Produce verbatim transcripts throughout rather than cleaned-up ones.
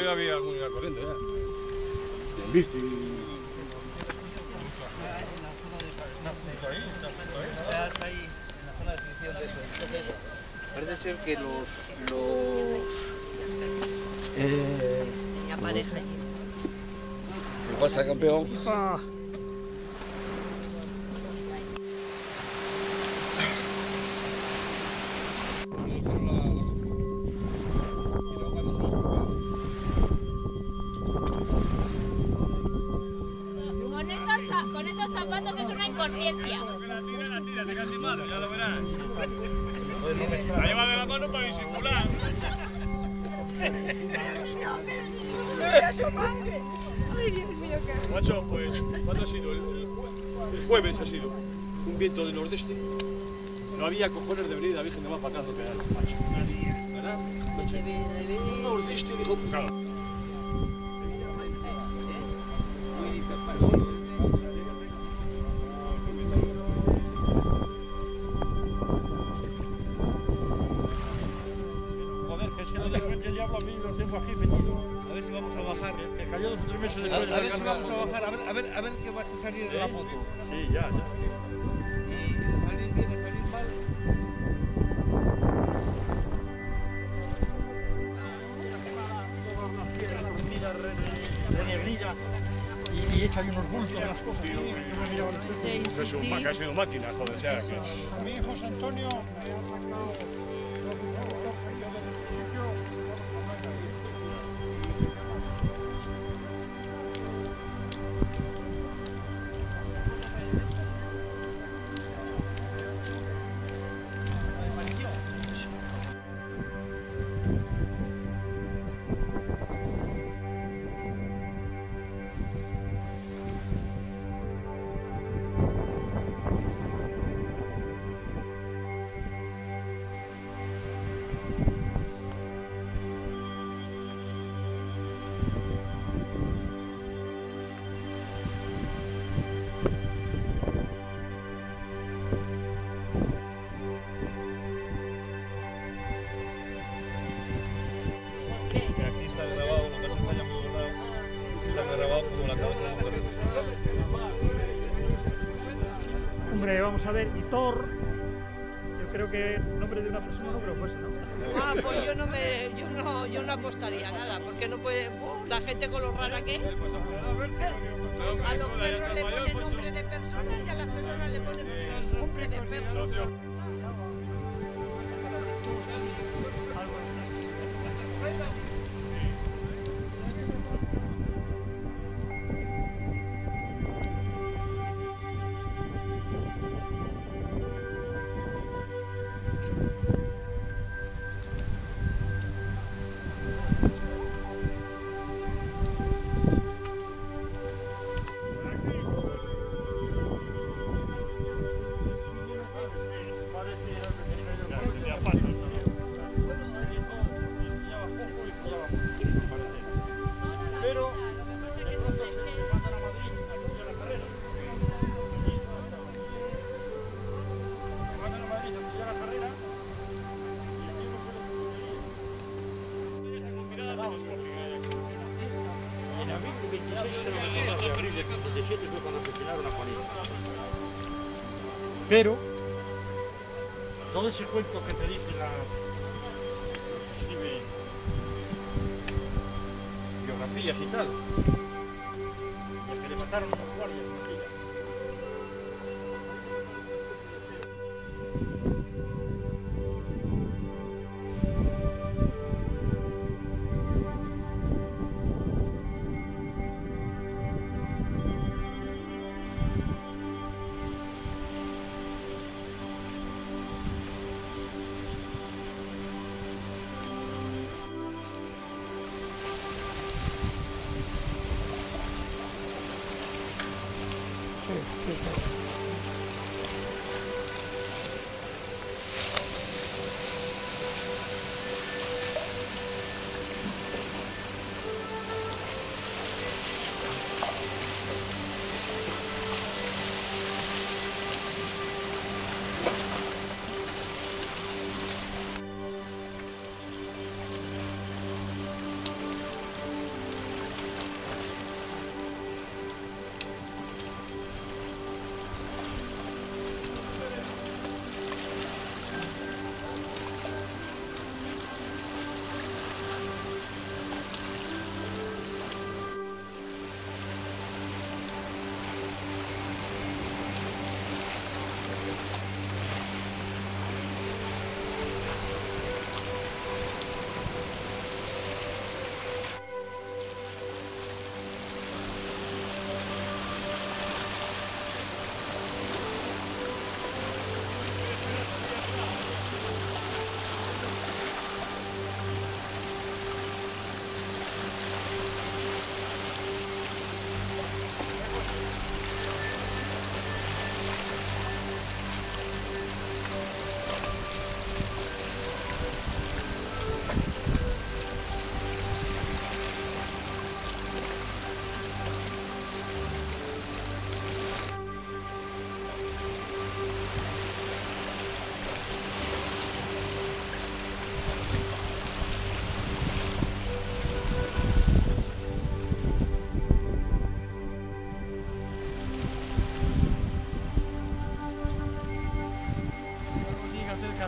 ya había alguna corriente, ya. En bici. En la zona de está justo ahí, está justo ahí. Estás ahí, en la zona de fricción de eso. Entonces, parece ser que los... los eh, tenía pareja allí. ¿Qué pasa, campeón? Ah. Con esos zapatos es una inconsciencia. La tira, la tira, te casi malo, ya lo verás. La lleva de la mano para disimular. ¡Mira su madre! ¡Ay, Dios mío, qué... Macho, pues, ¿cuándo ha sido? El, el, el jueves ha sido. Un viento del nordeste. No había cojones de venir, la Virgen de más para acá, no quedar, macho. ¿Verdad? Noche. Nordeste, dijo, claro. Aquí metido. A ver si vamos a bajar. Me cayó dos o tres meses de a, a ver si vamos a bajar, a ver, a ver, a ver qué vas a salir en la foto. Sí, ya, ya. Y salir bien o salir mal. Todas las piedras dormidas de nieblilla y, y echa ahí unos bultos de las cosas. Sí, es un ha sido máquina, joder, o sea que es. A mí José Antonio me ha sacado. Hombre, vamos a ver, y Thor, yo creo que el nombre de una persona no creo que fuese, ¿no? Ah, pues yo no me, yo no, yo no apostaría nada, porque no puede, uh, la gente con lo rara que es. A los perros le ponen nombre de persona y a las personas le ponen nombre de perros. Pero todo ese cuento que te dice la que escribe biografías y tal, el que le mataron los guardias, mentira.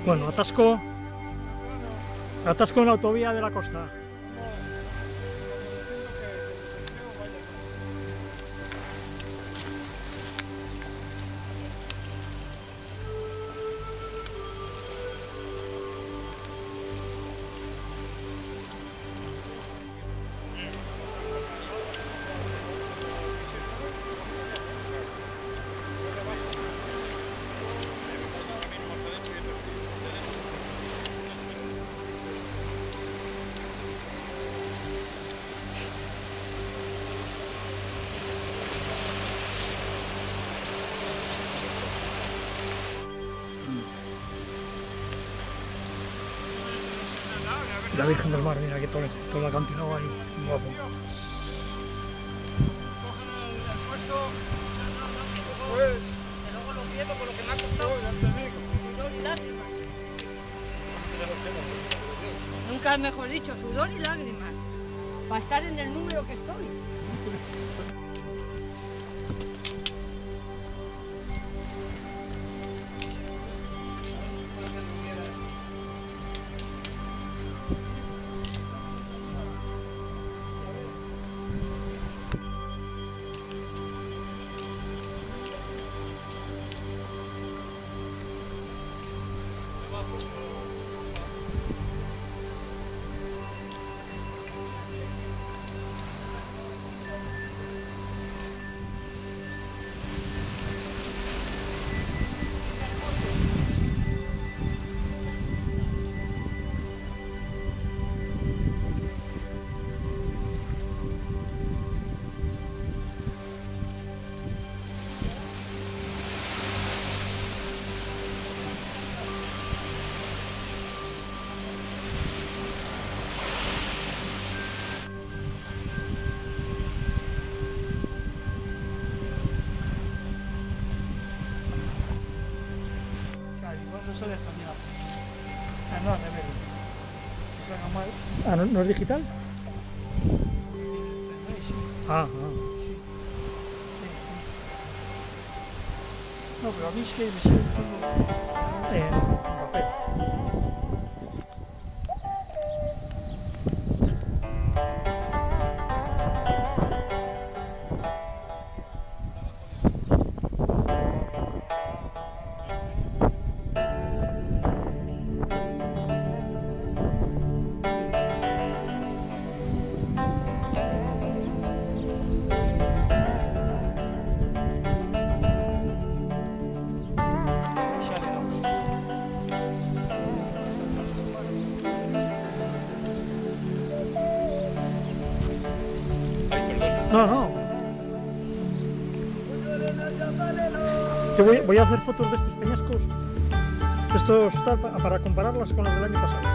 Bueno, atasco, atasco en la autovía de la costa. La Virgen del Mar, mira que todo, todo el acantilado ahí, guapo. Pues, Que luego lo pierdo por lo que me ha costado. Sudor y lágrimas. Nunca mejor dicho, sudor y lágrimas. Para estar en el número que estoy. Eso ya está mirado. Ah, no, al revés. Que salga mal. Ah, ¿no, no es digital? Ah, ah. Sí. No, pero a mí es que me sigue gustando. Eh, papel. No, no. Yo voy, voy a hacer fotos de estos peñascos, de estos tal, pa- para compararlas con las del año pasado.